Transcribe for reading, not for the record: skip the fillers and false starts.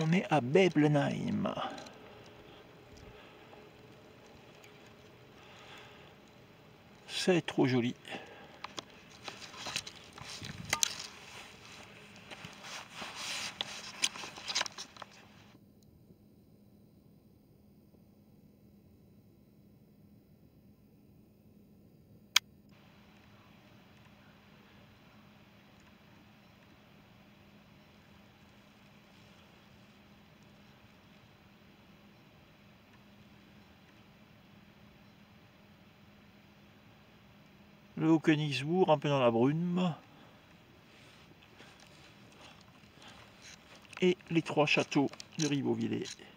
on est à Beblenheim. C'est trop joli. Le Haut-Königsbourg, un peu dans la brume. Et les trois châteaux de Ribeauvillé.